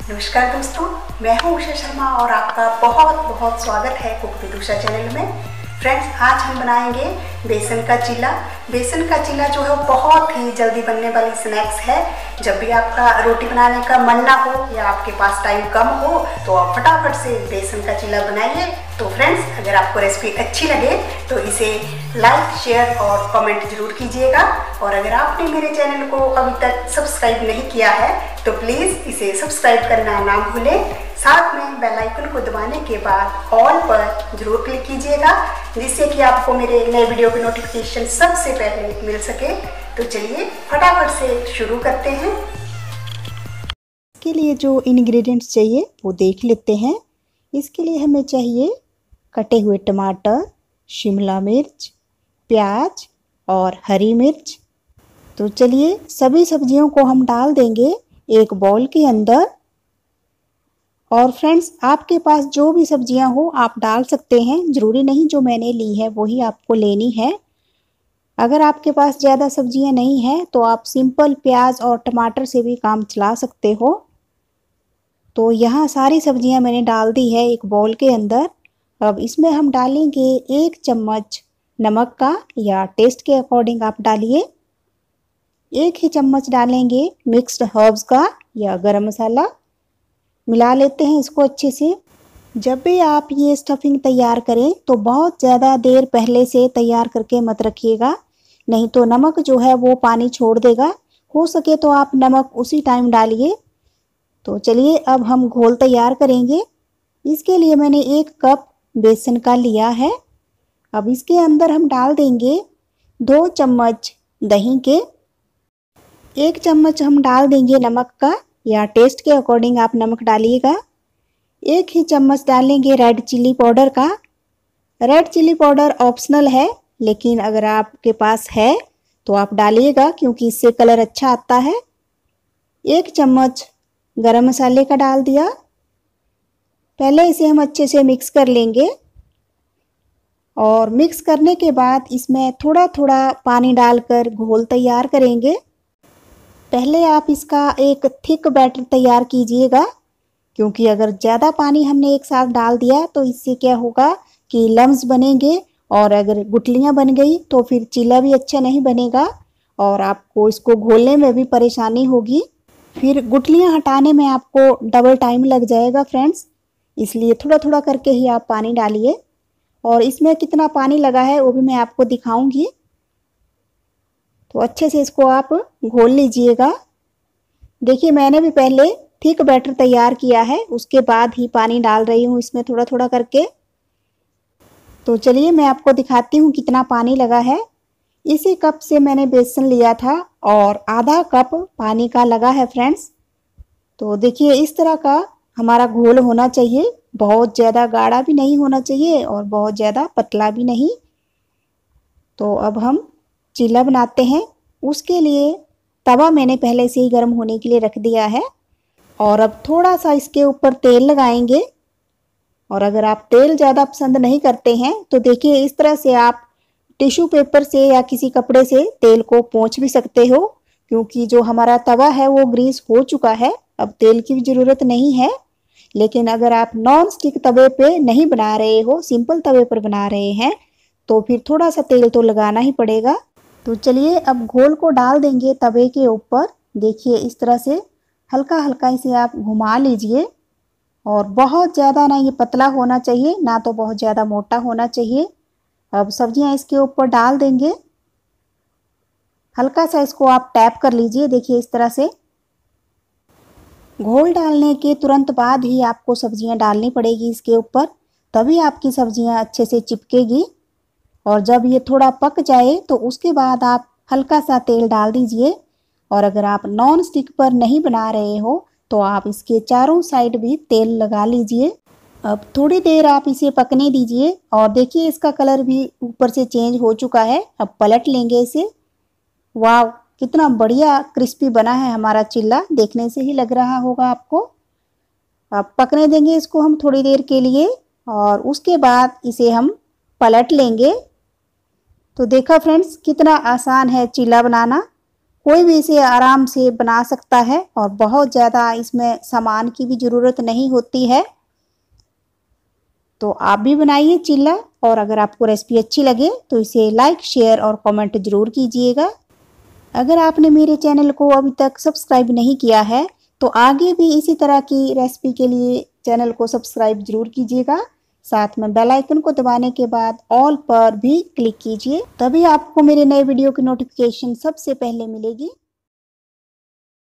नमस्कार दोस्तों, मैं हूं उषा शर्मा और आपका बहुत बहुत स्वागत है कुक विद उषा चैनल में। फ्रेंड्स, आज हम बनाएंगे बेसन का चीला। बेसन का चीला जो है वो बहुत ही जल्दी बनने वाली स्नैक्स है। जब भी आपका रोटी बनाने का मन ना हो या आपके पास टाइम कम हो तो आप फटाफट से बेसन का चीला बनाइए। तो फ्रेंड्स, अगर आपको रेसिपी अच्छी लगे तो इसे लाइक, शेयर और कमेंट जरूर कीजिएगा। और अगर आपने मेरे चैनल को अभी तक सब्सक्राइब नहीं किया है तो प्लीज़ इसे सब्सक्राइब करना ना भूलें। साथ में बेल आइकन को दबाने के बाद ऑल पर जरूर क्लिक कीजिएगा, जिससे कि आपको मेरे नए वीडियो की नोटिफिकेशन सबसे पहले मिल सके। तो चलिए फटाफट से शुरू करते हैं। इसके लिए जो इंग्रेडिएंट्स चाहिए वो देख लेते हैं। इसके लिए हमें चाहिए कटे हुए टमाटर, शिमला मिर्च, प्याज और हरी मिर्च। तो चलिए सभी सब्जियों को हम डाल देंगे एक बाउल के अंदर। और फ्रेंड्स, आपके पास जो भी सब्जियां हो आप डाल सकते हैं, ज़रूरी नहीं जो मैंने ली है वही आपको लेनी है। अगर आपके पास ज़्यादा सब्जियां नहीं हैं तो आप सिंपल प्याज और टमाटर से भी काम चला सकते हो। तो यहाँ सारी सब्जियां मैंने डाल दी है एक बाउल के अंदर। अब इसमें हम डालेंगे 1 चम्मच नमक का, या टेस्ट के अकॉर्डिंग आप डालिए। 1 ही चम्मच डालेंगे मिक्स्ड हर्ब्स का या गरम मसाला। मिला लेते हैं इसको अच्छे से। जब भी आप ये स्टफिंग तैयार करें तो बहुत ज़्यादा देर पहले से तैयार करके मत रखिएगा, नहीं तो नमक जो है वो पानी छोड़ देगा। हो सके तो आप नमक उसी टाइम डालिए। तो चलिए अब हम घोल तैयार करेंगे। इसके लिए मैंने 1 कप बेसन का लिया है। अब इसके अंदर हम डाल देंगे 2 चम्मच दही के। 1 चम्मच हम डाल देंगे नमक का, या टेस्ट के अकॉर्डिंग आप नमक डालिएगा। 1 ही चम्मच डालेंगे रेड चिली पाउडर का। रेड चिली पाउडर ऑप्शनल है, लेकिन अगर आपके पास है तो आप डालिएगा, क्योंकि इससे कलर अच्छा आता है। 1 चम्मच गरम मसाले का डाल दिया। पहले इसे हम अच्छे से मिक्स कर लेंगे। और मिक्स करने के बाद इसमें थोड़ा थोड़ा पानी डालकर घोल तैयार करेंगे। पहले आप इसका एक थिक बैटर तैयार कीजिएगा, क्योंकि अगर ज़्यादा पानी हमने एक साथ डाल दिया तो इससे क्या होगा कि लम्स बनेंगे, और अगर गुठलियाँ बन गई तो फिर चीला भी अच्छा नहीं बनेगा और आपको इसको घोलने में भी परेशानी होगी। फिर गुठलियाँ हटाने में आपको डबल टाइम लग जाएगा फ्रेंड्स। इसलिए थोड़ा थोड़ा करके ही आप पानी डालिए। और इसमें कितना पानी लगा है वो भी मैं आपको दिखाऊंगी। तो अच्छे से इसको आप घोल लीजिएगा। देखिए, मैंने भी पहले थिक बैटर तैयार किया है, उसके बाद ही पानी डाल रही हूँ इसमें थोड़ा थोड़ा करके। तो चलिए मैं आपको दिखाती हूँ कितना पानी लगा है। इसी कप से मैंने बेसन लिया था और आधा कप पानी का लगा है फ्रेंड्स। तो देखिए इस तरह का हमारा घोल होना चाहिए। बहुत ज़्यादा गाढ़ा भी नहीं होना चाहिए और बहुत ज़्यादा पतला भी नहीं। तो अब हम चीला बनाते हैं। उसके लिए तवा मैंने पहले से ही गर्म होने के लिए रख दिया है। और अब थोड़ा सा इसके ऊपर तेल लगाएंगे। और अगर आप तेल ज़्यादा पसंद नहीं करते हैं तो देखिए इस तरह से आप टिश्यू पेपर से या किसी कपड़े से तेल को पोंछ भी सकते हो, क्योंकि जो हमारा तवा है वो ग्रीस हो चुका है। अब तेल की भी ज़रूरत नहीं है। लेकिन अगर आप नॉन स्टिक तवे पे नहीं बना रहे हो, सिंपल तवे पर बना रहे हैं, तो फिर थोड़ा सा तेल तो लगाना ही पड़ेगा। तो चलिए अब घोल को डाल देंगे तवे के ऊपर। देखिए इस तरह से हल्का हल्का इसे आप घुमा लीजिए। और बहुत ज़्यादा ना ये पतला होना चाहिए, ना तो बहुत ज़्यादा मोटा होना चाहिए। अब सब्जियां इसके ऊपर डाल देंगे। हल्का सा इसको आप टैप कर लीजिए। देखिए इस तरह से घोल डालने के तुरंत बाद ही आपको सब्जियां डालनी पड़ेगी इसके ऊपर, तभी आपकी सब्जियां अच्छे से चिपकेगी। और जब ये थोड़ा पक जाए तो उसके बाद आप हल्का सा तेल डाल दीजिए। और अगर आप नॉन स्टिक पर नहीं बना रहे हो तो आप इसके चारों साइड भी तेल लगा लीजिए। अब थोड़ी देर आप इसे पकने दीजिए। और देखिए इसका कलर भी ऊपर से चेंज हो चुका है। अब पलट लेंगे इसे। वाह, कितना बढ़िया क्रिस्पी बना है हमारा चिल्ला, देखने से ही लग रहा होगा आपको। अब पकने देंगे इसको हम थोड़ी देर के लिए, और उसके बाद इसे हम पलट लेंगे। तो देखा फ्रेंड्स, कितना आसान है चिल्ला बनाना। कोई भी इसे आराम से बना सकता है और बहुत ज़्यादा इसमें सामान की भी ज़रूरत नहीं होती है। तो आप भी बनाइए चिल्ला, और अगर आपको रेसिपी अच्छी लगे तो इसे लाइक, शेयर और कमेंट ज़रूर कीजिएगा। अगर आपने मेरे चैनल को अभी तक सब्सक्राइब नहीं किया है तो आगे भी इसी तरह की रेसिपी के लिए चैनल को सब्सक्राइब जरूर कीजिएगा। साथ में बेल आइकन को दबाने के बाद ऑल पर भी क्लिक कीजिए, तभी आपको मेरे नए वीडियो की नोटिफिकेशन सबसे पहले मिलेगी।